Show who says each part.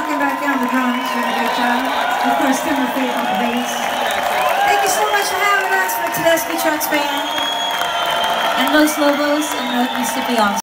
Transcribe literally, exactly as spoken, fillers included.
Speaker 1: rocking back down the drums, doing a great job. Of course, Timothy on the bass. Thank you so much for having us for Tedeschi Trucks Band.
Speaker 2: And Los Lobos and North Mississippi also.